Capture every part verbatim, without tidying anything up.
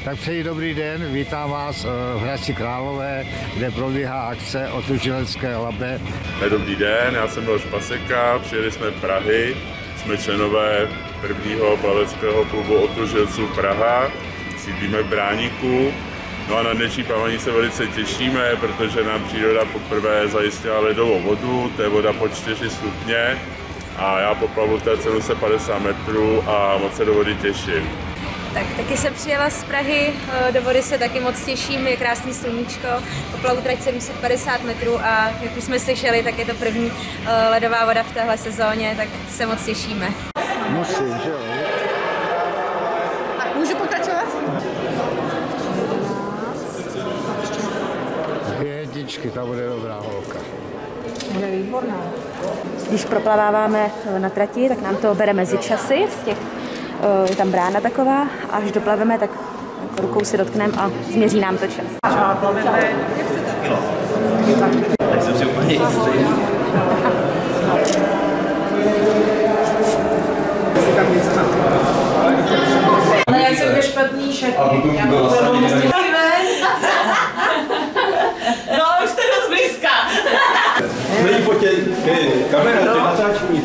Tak přeji dobrý den, vítám vás v Hradci Králové, kde probíhá akce Otužilecké Labe. Dobrý den, já jsem Miloš Paseka, přijeli jsme Prahy, jsme členové prvního plaveckého klubu Otužilců Praha, sídlíme v Bráníku. No a na dnešní plavání se velice těšíme, protože nám příroda poprvé zajistila ledovou vodu, to je voda pod čtyři stupně a já poplavu v té cenu se padesát metrů a moc se do vody těším. Tak taky jsem přijela z Prahy, do vody se taky moc těším, je krásný sluníčko, poplavu trať sedm set padesát metrů a jak už jsme slyšeli, tak je to první ledová voda v téhle sezóně, tak se moc těšíme. Musím, že jo? A můžu pokračovat? Dvě jedničky, ta bude dobrá holka. Bude výborná. Když proplaváváme na trati, tak nám to bere mezi časy, z těch, je tam brána taková, a až doplaveme, tak rukou si dotkneme a změří nám to čas. Tak jsem si úplně jistý. Ale já jsem ve špatný šatě. No, už jste dost blízka. Není potě, kamera, ty natáčení.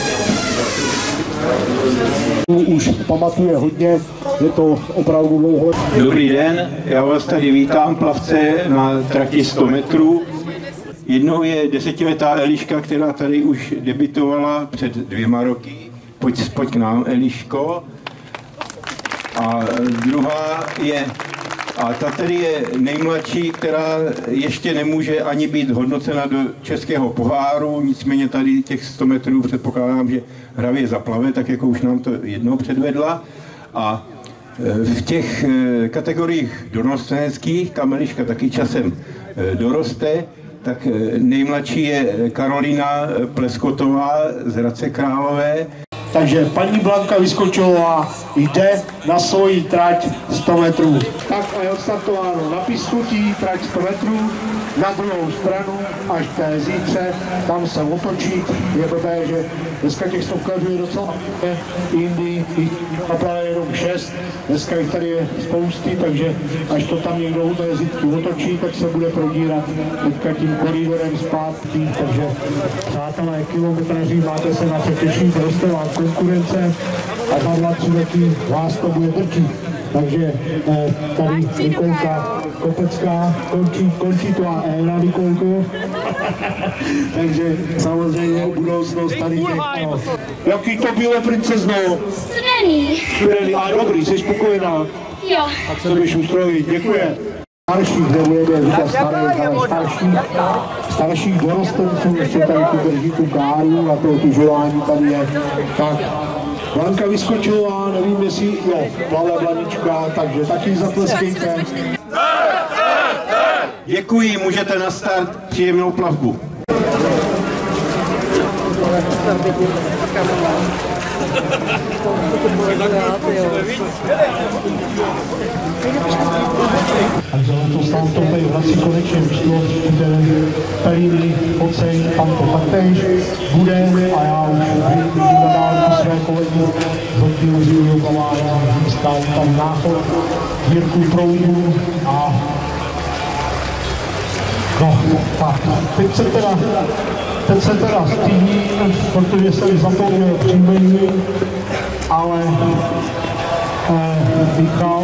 Už pamatuje hodně, je to opravdu dlouho. Dobrý den, já vás tady vítám, plavce na trati sto metrů. Jednou je desetiletá Eliška, která tady už debitovala před dvěma roky. Pojď, pojď k nám, Eliško. A druhá je, a ta tady je nejmladší, která ještě nemůže ani být hodnocena do českého poháru, nicméně tady těch sto metrů předpokládám, že hravě zaplave, tak jako už nám to jednou předvedla. A v těch kategoriích dorosteneckých, kam Eliška taky časem doroste, tak nejmladší je Karolina Pleskotová z Hradce Králové. Takže paní Blanka Vyskočilová jde na svoji trať sto metrů. Tak a je odstartováno na písknutí, trať sto metrů, na druhou stranu až k té zítře, tam se otočí. Je blbé, že dneska těch stovkařů je docela jindy, naplává jenom šest, dneska jich tady je spousty, takže až to tam někdo u té zítky otočí, tak se bude prodírat teďka tím koridorem zpátky, takže přátelé kilometraří, máte se na co těšit, roste vám konkurence a za dva, tři roky vás to bude drčit. Takže eh, tady Nikolka Kopecká, končí, končí to a éra, Nikolko. Takže samozřejmě budoucnost tady těchto. Jaký to bylo, princezno? Studený. Studený, a dobrý, jsi spokojená? Jo. Tak se budeš ustrojit, děkuji. Starších nebudeme říkat starých, ale starších, starších dorostenců, ještě tady tu drží tu káru a to otužování tady je. Tak, Blanka Vyskočilová, nevím jestli, jo, plave Blanička, takže taky zatleskejte. Děkuji, můžete na start, příjemnou plavbu. Takže letos nám to tady vrací konečně vyšlo, kde Pelíny, Pocej, tam to taktéž bude a já už vidím na dálku své kolegy z oddělu zimního plavání, stál tam náchod, Jirku Proudu a no, tak, teď se teda, teď se teda stydím, protože jsem zapomněl příjmení, ale eh, Michal.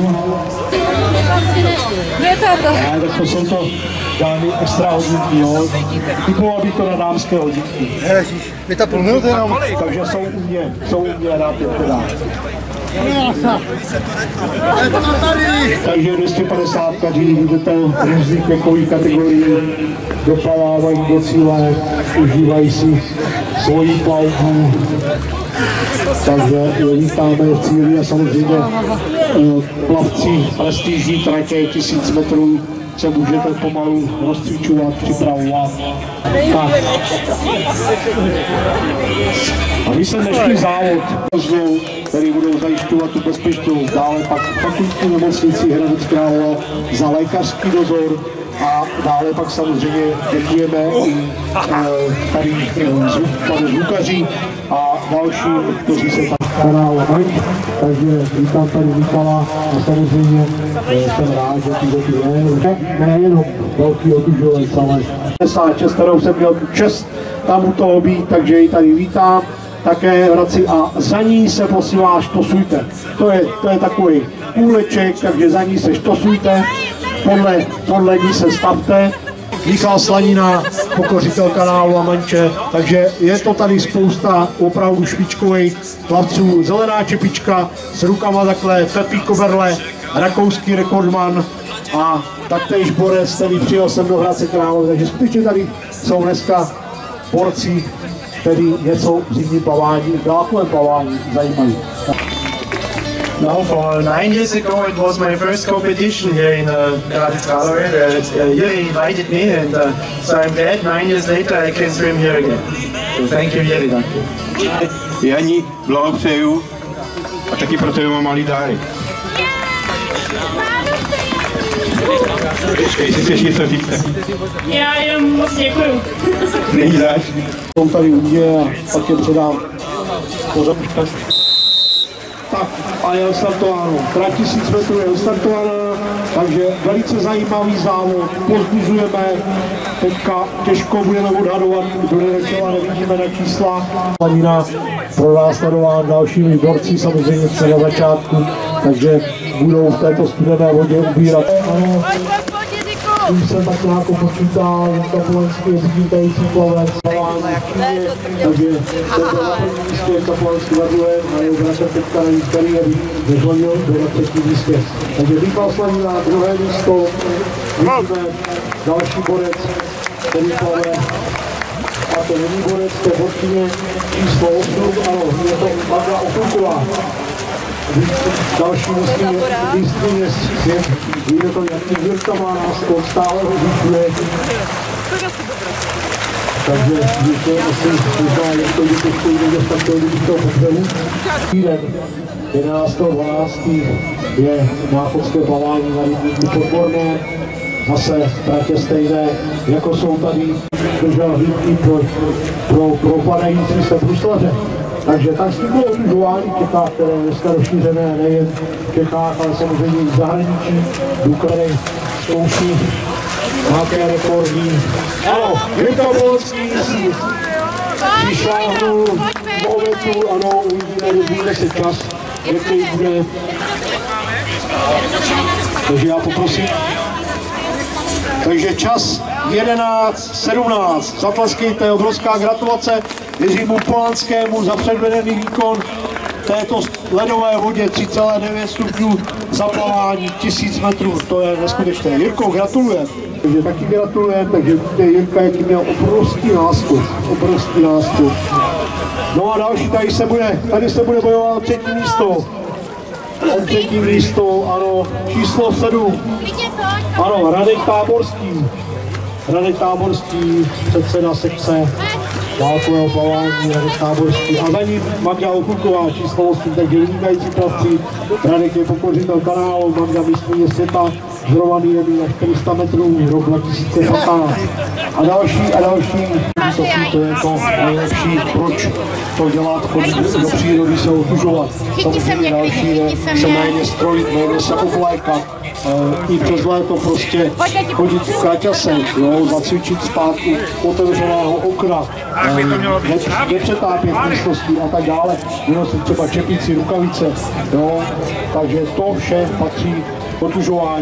Je to to. Ne, tak to jsou to dámy extra hodinky, jo. Typoval bych to na dámské hodinky. Ježíš, je ta půl minuty jenom. Takže jsou u mě, jsou u mě rád je teda. Takže dvě stě padesát každý vidíte různých věkových kategorií, doplavávají do cíle, užívají si svoji plavbu. Takže je vítáme v cíli a samozřejmě plavci prestižní tratě tisíc metrů se můžete pomalu rozcvičovat, připravovat. Tak. A výsledný závod, který budou zajišťovat tu bezpečnost, dále pak fakultní nemocnici Hradec Králové za lékařský dozor a dále pak samozřejmě děkujeme i tady zvukaři a dalším, kteří se tam kanálu Manč, takže vítám tady Michala a samozřejmě jsem rád, že tu dobu je. Nejenom velký otužovec, ale šedesát šest, kterou jsem měl tu čest tam u toho být, takže ji tady vítám. Také vrací a za ní se prosím vás štosujte. To je, to je takový půleček, takže za ní se štosujte, podle, podle ní se stavte. Michal Slanina, pokořitel kanálu a Manče, takže je to tady spousta opravdu špičkových plavců. Zelená čepička s rukama takhle, Pepí Koberle, rakouský rekordman a taktéž borec, který přijel sem do Hradce Králové, takže skutečně tady jsou dneska borci, který něco v zimním plavání, v dálkovém plavání zajímají. Now, for nine years ago, it was my first competition here in uh, Hradec Králové. Uh, Jiri invited me, and uh, so I'm glad nine years later I can swim here again. So thank you, Jiri. Jani, blahopřeju a taky pro tebe mám malý dárek. Jestli chceš něco říct. Já jenom moc děkuju. Není zač. Jsem tady u mě a pak je předám pořád. Tak a je odstartováno. Trať tisíc metrů je odstartována, takže velice zajímavý závod. Pozbuzujeme, teďka těžko budeme odhadovat, kdo nevěděla, nevidíme na čísla. Slanina pro nás sledován dalšími borci, samozřejmě se na začátku, takže budou v této studené vodě ubírat. Ano, už jsem tak nějak počítal, že Kapolenský je vynikající plavec, takže tento na první místě je Kapolenský na druhém a jeho bratr teďka na níž kariéry nežlonil do na třetí místě. Takže Michal Slanina na druhé místo, vidíme další borec, který plave, a to není borec, to je borkyně číslo osm, ano, je to Magda Okulková. Další místní svět, vidíte to, jaký Jirka má náskok, stále ho zvyšuje. Takže víte, asi možná je to, že to stojí někde v takto lidí toho podřelu. Týden jedenáctého dvanáctého je náchodské plavání na rybníku Podborné. Zase tratě stejné, jako jsou tady držel hlídky pro, pro, pro padající se bruslaře. Takže tak s tím bylo otužování v Čechách, které je dneska rozšířené nejen v Čechách, ale samozřejmě i v zahraničí. Důklady zkouší nějaké rekordy. Ano, Jirka Bolonský si přišláhnul v ovetu, ano, uvidíme, dozvíme se čas, jaký bude. Takže já poprosím. Takže čas jedenáct sedmnáct. Zatleskejte, obrovská gratulace Jiřímu Polanskému za předvedený výkon této ledové vodě tři celé devět stupňů zaplavání tisíc metrů. To je neskutečné. Jirko, gratulujem. Takže taky gratulujem, takže vidíte, Jirka, jaký měl obrovský náskok. Obrovský náskok. No a další, tady se bude, tady se bude bojovat o třetí místo. O třetí místo, ano, číslo sedm. Ano, Radek Táborský. Radek Táborský, předseda sekce dálkového plavání, Radek Táborský. A za ním Magda Okulková, číslo osm, takže vynikající plavci. Radek je pokořitel kanálu, Magda mistryně světa, zrovaný jemí na čtyři sta metrů, rok dva tisíce patnáct. A další, a další, to je to nejlepší, proč to dělat, chodit do přírody, se otužovat. Samozřejmě další je se méně strojit, méně se oblékat. Uh, i přes léto prostě chodit v kraťase, jo, zacvičit zpátku otevřeného okna, uh, nepřetápět místností a tak dále, vynosit třeba čepici, rukavice, jo, takže to vše patří otužování.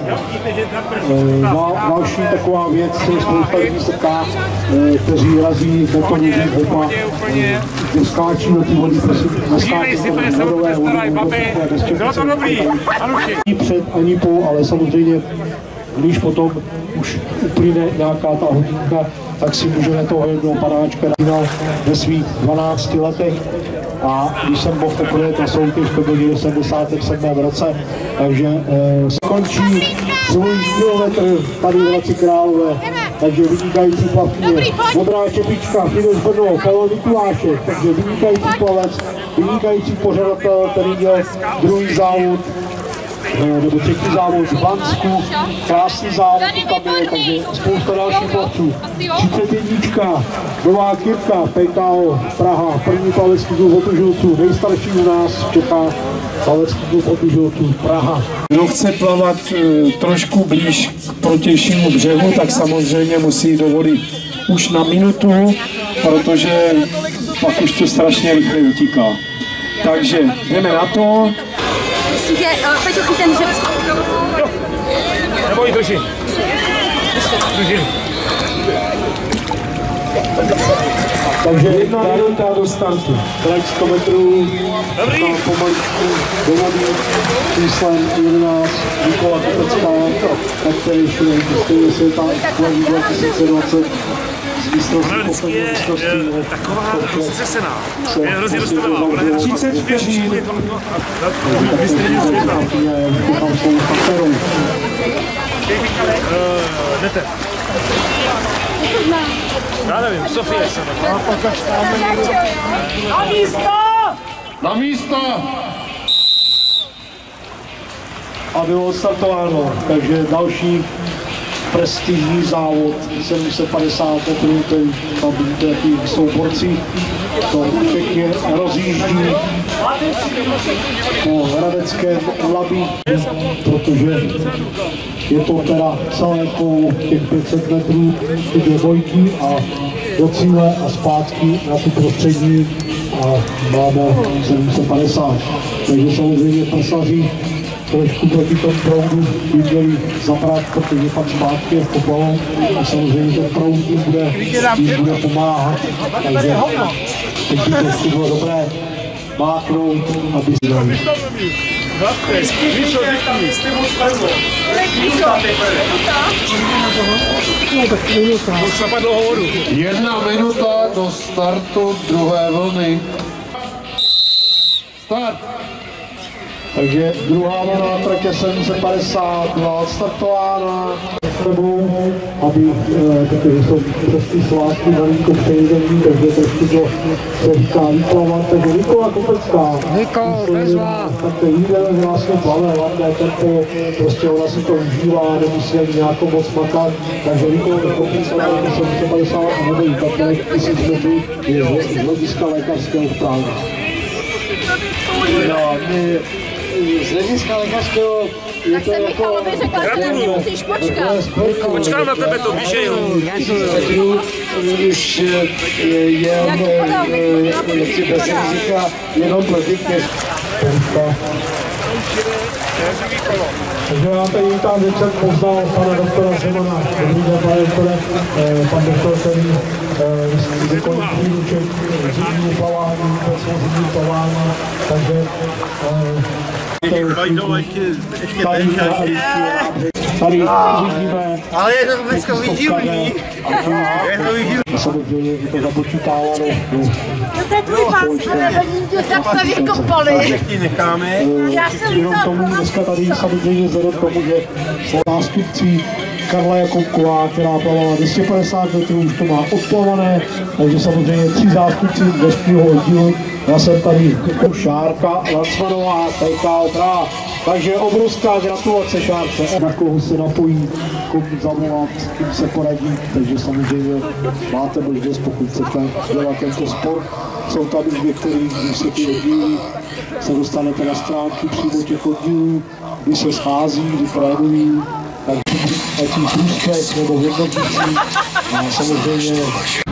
Uh, další taková věc, spousta lidí se ptá, uh, kteří razí betonový hopa, uh, skáčí do ty vody, prosím, neskáčí do vodové vody, bez čepice, ani před, ani po, ale samozřejmě, když potom už uplyne nějaká ta hodinka, tak si můžeme toho jednoho panáčka dát ve svých dvanácti letech. A když jsem mohl poprvé ta soutěž, to byl v sedmdesátém sedmém roce, takže eh, skončí svůj kilometr tady v Hradci Králové, takže vynikající plavkyně. Modrá čepička, Fidesz Brno, Pavel Mikulášek, takže vynikající plavec, vynikající pořadatel, který měl druhý závod nebo třetí závod v Bansku, krásný závod tam je, takže spousta dalších plavců. třicet jedna, Nová Kyrka, P K O Praha, první plavecký klub otužilců, nejstarší u nás v Čechách, plavecký klub otužilců Praha. Kdo chce plavat e, trošku blíž k protějšímu břehu, tak samozřejmě musí do vody už na minutu, protože pak už to strašně rychle utíká. Takže jdeme na to. Musím tě, pojď uchyt ten žebřík. Neboj, držím. Držím. Takže jedna minuta do startu. Trať sto metrů, pomaličku do vody, číslem jedenáct, Nikola Kopecká, taktéž stejně světa dva tisíce dvacet. Vždycky je taková roztřesená, je hrozně dostavená, ona je třicet vteřin. Jdete. Já nevím, Sofie se Na místo! Na místo! A bylo odstartováno, takže další prestižní závod, sedm set padesát metrů, tam vidíte, jaký jsou borci, to pěkně rozjíždí po hradeckém Labí, protože je to teda celé po těch pět set metrů, ty dvě dvojky a do cíle a zpátky na tu prostřední a máme sedm set padesát. Takže samozřejmě prsaři trošku proti tomu proudu by měli zabrat, protože pak zpátky je v poplavu a samozřejmě ten proud jim bude, jim bude pomáhat. Takže teď by to bylo dobré máknout, aby si dali. Jedna minuta do startu druhé vlny. Start! Takže druhá vlna tratě sedm set padesát byla odstartována sebou, aby, protože jsou přes ty svátky malinko přejedení, takže trošku to se říká vyplavat, takže Nikola Kopecká. Niko, bezva. Tak to jíde vlastně plave, hlavné tempo, prostě ona si to užívá, nemusí ani nějakou moc makat, takže Nikola Kopecká sedm set padesát a nedají také tisíc metrů je z hlediska lékařského správně. No, my, z hlediska lékařského je to jako... Gratuluju. Musíš počkat. Počkám na tebe, to víš, že jo. Když je jen jaksi bez rizika, jenom pro dětě. Takže já tady vítám večer poznal pana doktora Zemana. Dobrý den, pane doktore, pan doktor, který vykonal příruček zimní plavání, zimní plavání, takže tady tady uvidíme. Ale je to dneska viditelný. Samozřejmě je to započítáváno. No to je tvůj pás, ale tak to vykopali. Necháme. Já jsem Jenom tomu dneska tady samozřejmě vzhledem k tomu, že jsou nástupcí Karla Jakubková, která plavala dvě stě padesát metrů, už to má odplavané, takže samozřejmě tři zástupci dnešního oddílu. Já jsem tady Šárka Lancmanová, P K O Praha. Takže obrovská gratulace Šárce. Na koho se napojí, komu zavolat, kým se poradí, takže samozřejmě máte možnost, pokud chcete dělat tento sport. Jsou tady některý, když se ty oddíly, se dostanete na stránky přímo těch oddílů, kdy se schází, kdy trénují, takže ať jim průzkek nebo jednotící a samozřejmě